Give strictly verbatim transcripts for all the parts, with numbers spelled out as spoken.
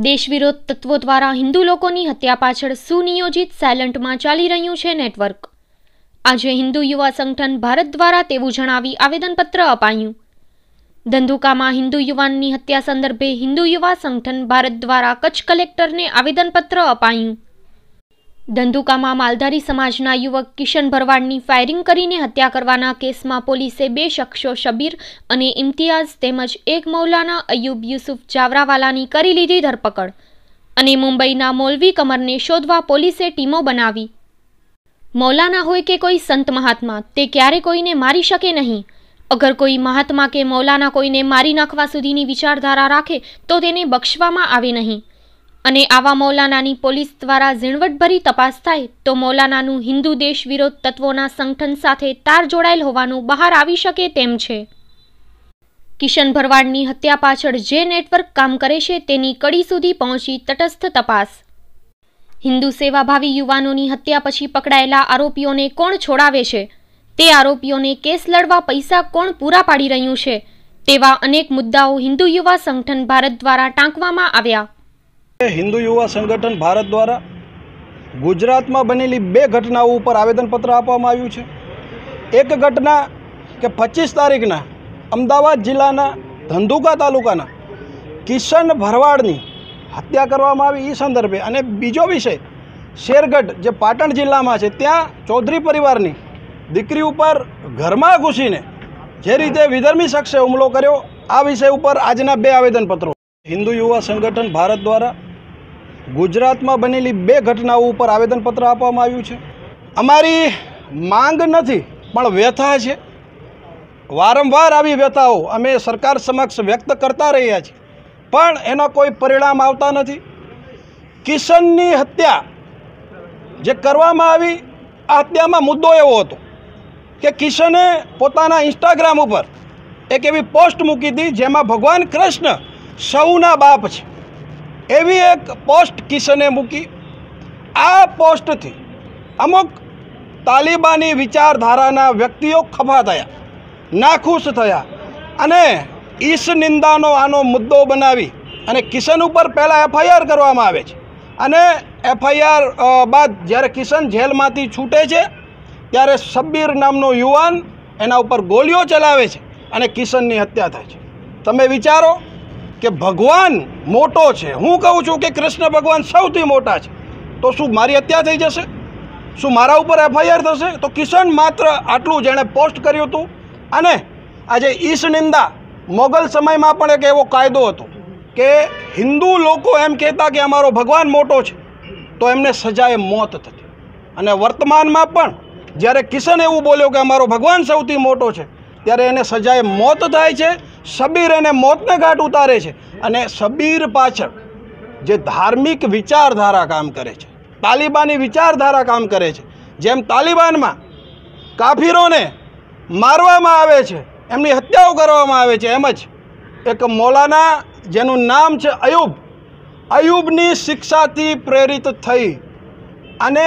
દેશવિરોધ તત્વો દ્વારા હિન્દુ લોકોની હત્યા પાછળ સુનિયોજિત સાયલન્ટમાં ચાલી રહ્યું છે નેટવર્ક। આજે હિન્દુ યુવા સંગઠન ભારત દ્વારા તેવું જણાવી આવેદનપત્ર અપાયું। ધંધુકામાં હિન્દુ યુવાનની હત્યા સંદર્ભે હિન્દુ યુવા સંગઠન ભારત દ્વારા કચ્છ કલેક્ટરને આવેદનપત્ર અપાયું। ધંધુકામાં માલધારી સમાજના યુવક કિશન ભરવાડની ફાયરિંગ કરીને હત્યા કરવાના કેસમાં પોલીસે બે શખ્સો શબીર અને ઇમ્તિયાઝ તેમજ એક મૌલાના અયુબ યુસુફ જાવરાવાલાની કરી લીધી ધરપકડ અને મુંબઈના મૌલવી કમરને શોધવા પોલીસે ટીમો બનાવી। મૌલાના હોય કે કોઈ સંત મહાત્મા, તે ક્યારે કોઈને મારી શકે નહીં। અગર કોઈ મહાત્મા કે મૌલાના કોઈને મારી નાખવા સુધીની વિચારધારા રાખે તો તેને બક્ષવામાં આવે નહીં અને આવા મૌલાનાની પોલીસ દ્વારા ઝીણવટભરી તપાસ થાય તો મૌલાનાનું હિન્દુ દેશ વિરોધ તત્વોના સંગઠન સાથે તાર જોડાયેલ હોવાનું બહાર આવી શકે તેમ છે। કિશન ભરવાડની હત્યા પાછળ જે નેટવર્ક કામ કરે છે તેની કડી સુધી પહોંચી તટસ્થ તપાસ। હિન્દુ સેવાભાવી યુવાનોની હત્યા પછી પકડાયેલા આરોપીઓને કોણ છોડાવે છે, તે આરોપીઓને કેસ લડવા પૈસા કોણ પૂરા પાડી રહ્યું છે, તેવા અનેક મુદ્દાઓ હિન્દુ યુવા સંગઠન ભારત દ્વારા ટાંકવામાં આવ્યા। हिंदू युवा संगठन भारत द्वारा गुजरात में बनेली बे घटनाओं पर आवेदनपत्र आपवामां आव्युं छे। एक घटना के पच्चीस तारीखना अमदावाद जिल्लाना धंधुका तालुकाना किशन भरवाडनी हत्या करवामां आवी ई संदर्भे अने बीजो विषय शेरगढ़ जे पाटण जिल्लामां छे त्यां चौधरी परिवारनी दीकरी उपर घरमां घुसीने जे रीते विधर्मी शख्से हुमलो कर्यो आ विषय उपर आजना बे आवेदनपत्रों हिंदू युवा संगठन भारत द्वारा गुजरात में बनेली बे घटनाओं पर आवेदनपत्र आपवामां आव्युं छे। अमारी मांग नथी पण व्यथा छे। वारंवार आवी व्यथाओ अमे सरकार समक्ष व्यक्त करता रह्या छीए पण एना कोई परिणाम आवता नथी। किशननी हत्या जे करवामां आवी आ हत्यामां मुद्दो एवो हतो के किशने पोताना इंस्टाग्राम पर एक एवी पोस्ट मूकी हती जेमां भगवान कृष्ण सौना बाप छे एवी एक पोस्ट किशने मूकी। आ पोस्ट थी अमुक तालिबानी विचारधाराना व्यक्तिओ खफा थया, नाखुश थया अने ईश निंदानो आनो मुद्दो बनावी अने किशन उपर पहला एफआईआर करवामां आवे छे अने एफआईआर बाद ज्यारे किशन जेलमांथी छूटे छे त्यारे शब्बीर नामनो युवान एना उपर गोलीओ चलावे छे अने किशननी हत्या थाय छे। तमे विचारो कि भगवान मोटो है, हूँ कहूँ छूँ कि कृष्ण भगवान सौथी मोटा है तो शू मारी हत्या थई जशे? शू मारा उपर एफआईआर थशे? तो किशन मात्र आटलू जेणे पोस्ट कर्युं हतुं अने आजे ईश निंदा मोगल समय में पण एक एवो कायदो हतो कि हिंदू लोको एम कहेता कि अमारो भगवान मोटो है तो एमने सजाए मौत थती अने वर्तमान में पण ज्यारे किशन एवुं बोल्यो कि अमारो भगवान सौथी मोटो है त्यारे एने सजाए मौत थाय छे। शबीर एने मौतने घाट उतारे छे अने शबीर पाछळ जे धार्मिक विचारधारा काम करे छे, तालिबानी विचारधारा काम करे छे, जेम तालिबान में काफिरोने मारवामां आवे छे, एमनी हत्याओ करवामां आवे छे, एमज एक मौलाना जेनुं नाम छे अयूब, अयूबनी शिक्षाथी प्रेरित थई अने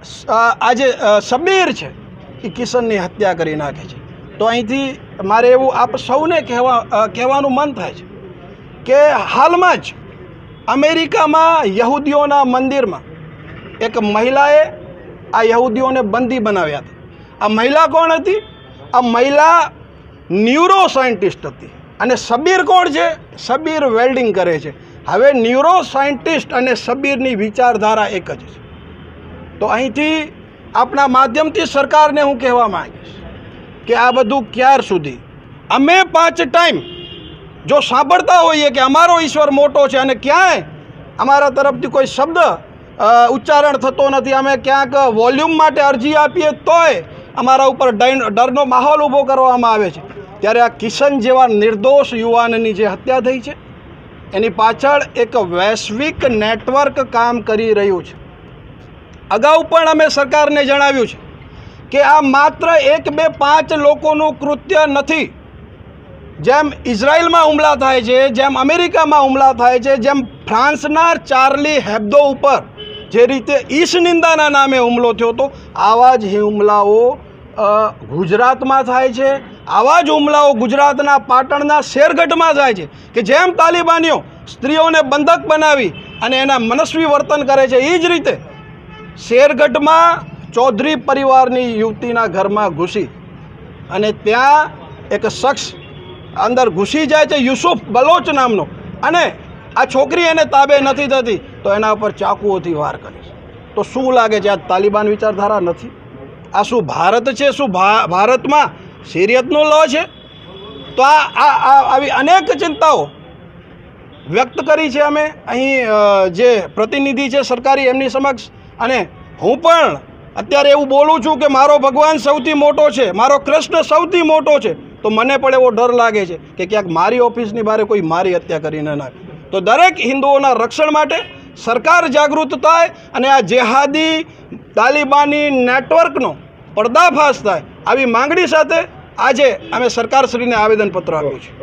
आजे शबीर छे ए किशननी हत्या करी नाखे छे। तो अहींथी मारे एवं आप सौने कहेवा कहेवानुं मन थाय छे के हाल में ज अमेरिका में यहूदीओना मंदिर में एक महिलाए आ यहूदीओने बंदी बनाव्या था। आ महिला कोण हती? आ महिला न्यूरो साइंटिस्ट हती अने शबीर कोण छे? शबीर वेल्डिंग करे छे। हवे न्यूरो साइंटिस्ट अने शबीरनी विचारधारा एक ज छे। तो अहींथी आपना माध्यमथी सरकारने हूँ कहेवा मांगीश कि आ बधु क्यार सुधी अमे पांच टाइम जो सांभळता होईए कि अमारो ईश्वर मोटो छे अने क्यांय अमारा तरफथी कोई शब्द उच्चारण थतो नथी, अमे क्यांक वोल्यूम माटे अरजी आपीए तोय अमारा उपर डरनो माहोल ऊभो करवामां आवे छे, त्यारे आ किशन जेवा निर्दोष युवाननी जे हत्या थई छे एनी पाछळ एक वैश्विक नेटवर्क काम करी रह्युं छे। अगाऊ पण अमे सरकारने जणाव्युं छे कि आ मात्र एक बे पांच लोकोनुं कृत्य नथी। जेम इजराइल में हुमला थाय छे, जेम अमेरिका में हुमला थाय छे, जेम फ्रांसना चार्ली हेब्दो उपर जे रीते ईश निंदाना नामे हुमलो थयो तो आवा ज हुमलाओ गुजरात में थाय छे। आवा ज हुमलाओ गुजरातना पाटणना शेरगढ़ में थाय छे कि जेम तालिबानीओ સ્ત્રીઓને બંધક બનાવી અને એના મનસ્વી વર્તન કરે છે. એ જ રીતે શેરગઢમાં ચૌધરી પરિવારની યુવતીના ઘરમાં ઘૂસી અને ત્યાં એક શખ્સ અંદર ઘૂસી જાય છે, યુસુફ બલોચ નામનો, અને આ છોકરી એને તાબે નથી થતી તો એના ઉપર ચાકુઓથી વાર કરે છે. તો શું લાગે છે, આ તાલિબાન વિચારધારા નથી? આ શું ભારત છે? શું ભારતમાં શેરિયતનો લો છે? તો આ આવી અનેક ચિંતાઓ વ્યક્ત કરી છે અમે અહીં જે પ્રતિનિધિ છે સરકારી એમની સમક્ષ. અને હું પણ અત્યારે એવું બોલું છું કે મારો ભગવાન સૌથી મોટો છે, મારો કૃષ્ણ સૌથી મોટો છે, તો મને પણ એવો ડર લાગે છે કે ક્યાંક મારી ઓફિસની બહાર કોઈ મારી હત્યા કરી ન નાખે. તો દરેક હિન્દુઓના રક્ષણ માટે સરકાર જાગૃત થાય અને આ જેહાદી તાલિબાની નેટવર્કનો પર્દાફાશ થાય, આવી માંગણી સાથે આજે અમે સરકારશ્રીને આવેદનપત્ર આપ્યું છે.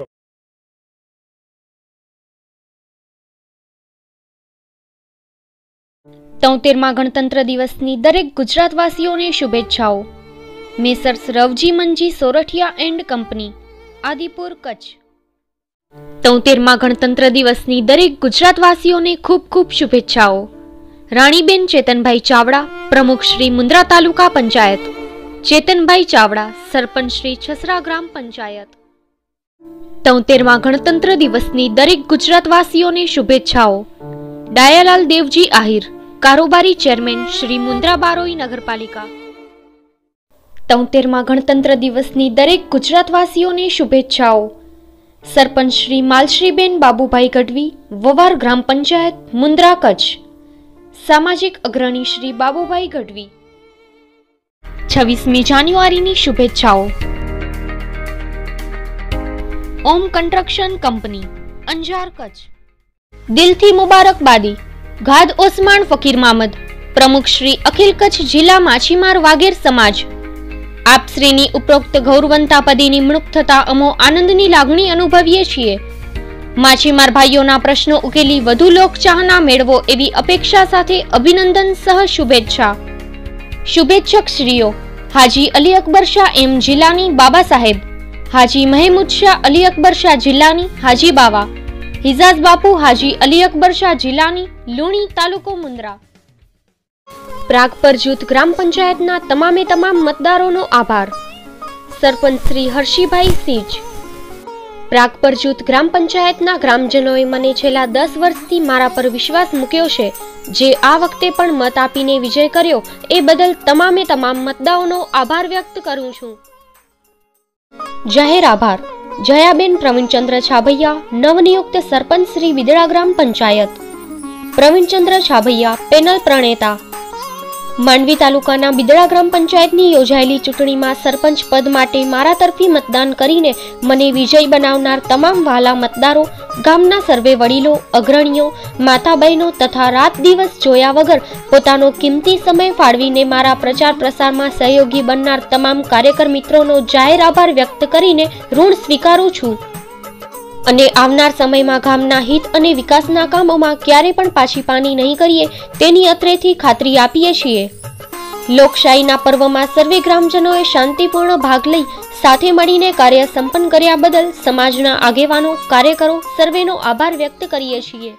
તોતેરમાં ગણતંત્ર દિવસની દરેક ગુજરાતવાસીઓને શુભેચ્છાઓ. Messrs Ravji Manji Sorathiya and company, Adipur, Kutch. તોતેરમાં ગણતંત્ર દિવસની દરેક ગુજરાતવાસીઓને ખૂબ ખૂબ શુભેચ્છાઓ. રાણીબેન ચેતનભાઈ ચાવડા, પ્રમુખ શ્રી મુન્દ્રા તાલુકા પંચાયત. ચેતનભાઈ ચાવડા, સરપંચ શ્રી છસરા ગ્રામ પંચાયત. તોતેરમાં ગણતંત્ર દિવસની દરેક ગુજરાતવાસીઓને શુભેચ્છાઓ. ડાયાલાલ દેવજી આહિર, કારોબારી ચેરમેન શ્રી મુન્દ્રા બારોઈ નગરપાલિકા. તોતેરમાં ગણતંત્ર દિવસની દરેક ગુજરાતવાસીઓને શુભેચ્છાઓ. સરપંચ શ્રી માલશ્રીબેન બાબુભાઈ ગઢવી, વવાર ગ્રામ પંચાયત, મુન્દ્રા, કચ્છ. સામાજિક અગ્રણી શ્રી બાબુભાઈ ગઢવી. છવ્વીસમી જાન્યુઆરીની શુભેચ્છાઓ. Om construction company, Anjar, Kutch. દિલથી મુબારકબાદી. ગાદ ઓસમાણ ફકીર મામદ, પ્રમુખ શ્રી અખિલ કચ્છ જિલ્લા માછીમાર વાગેર સમાજ. આપશ્રીની ઉપરોક્ત ગૌરવંતા પદે નિમણૂક થતા અમો આનંદની લાગણી અનુભવીએ છીએ. માછીમાર ભાઈઓના પ્રશ્નો ઉકેલી વધુ લોકચાહના મેળવો એવી અપેક્ષા સાથે અભિનંદન સહ શુભેચ્છા. શુભેચ્છક શ્રીઓ હાજી અલી અકબર શાહ એમ જિલ્લાની બાબા સાહેબ, હાજી મહેમૂદ શાહ અલી અકબર શાહ જિલ્લાની હાજી બાવા, હિજાઝ બાપુ હાજી અલી અકબર શાહ જિલ્લાની લુણી, તાલુકો મુન્દ્રા. પ્રાગપર જૂથ ગ્રામ પંચાયતના તમામે તમામ મતદારોનો આભાર. સરપંચ શ્રી હર્ષીભાઈ સિંચ. પ્રાગપર જૂથ ગ્રામ પંચાયતના ગ્રામજનોએ મને છેલ્લા દસ વર્ષથી મારા પર વિશ્વાસ મૂક્યો છે, જે આ વખતે પણ મત આપીને વિજય કર્યો એ બદલ તમામે તમામ મતદારોનો આભાર વ્યક્ત કરું છું. જાહેર આભાર. જયાબેન પ્રવીણચંદ્ર છાભૈયા, નવનિયુક્ત સરપંચ શ્રી વિદળા ગ્રામ પંચાયત. પ્રવીણચંદ્ર છાભૈયા, પેનલ પ્રણેતા. માંડવી તાલુકાના બિદડા ગ્રામ પંચાયતની યોજાયેલી ચૂંટણીમાં સરપંચ પદ માટે મારા તરફી મતદાન કરીને મને વિજય બનાવનાર તમામ વહાલા મતદારો, ગામના સર્વે વડીલો, અગ્રણીઓ, માતા બહેનો તથા રાત દિવસ જોયા વગર પોતાનો કિંમતી સમય ફાળવીને મારા પ્રચાર પ્રસારમાં સહયોગી બનનાર તમામ કાર્યકર મિત્રોનો જાહેર આભાર વ્યક્ત કરીને ઋણ સ્વીકારું છું અને આવનાર સમયમાં ગામના હિત અને વિકાસના કામોમાં ક્યારે પણ પાછી પાની નહીં કરીએ તેની અત્રેથી ખાતરી આપીએ છીએ. લોકશાહીના પર્વમાં સર્વે ગ્રામજનોએ શાંતિપૂર્ણ ભાગ લઈ સાથે મળીને કાર્ય સંપન્ન કર્યા બદલ સમાજના આગેવાનો, કાર્યકરો સર્વેનો આભાર વ્યક્ત કરીએ છીએ.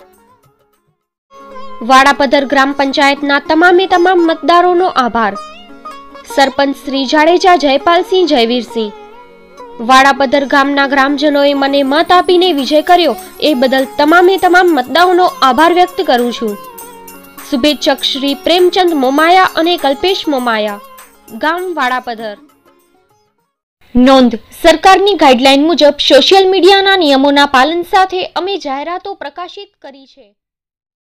વાડાપધર ગ્રામ પંચાયતના તમામે તમામ મતદારોનો આભાર. સરપંચ શ્રી જાડેજા જયપાલસિંહ જયવીરસિંહ. વાડાપધર ગામના ગ્રામજનોએ મને મત આપીને વિજય કર્યો એ બદલ તમામે તમામ મતદારોનો આભાર વ્યક્ત કરું છું. શુભેચ્છક શ્રી પ્રેમચંદ મોમાયા અને કલ્પેશ મોમાયા, ગામ વાડાપધર. નોંધ: સરકારની ગાઈડલાઈન મુજબ સોશિયલ મીડિયાના નિયમોના પાલન સાથે અમે જાહેરાતો પ્રકાશિત કરી છે.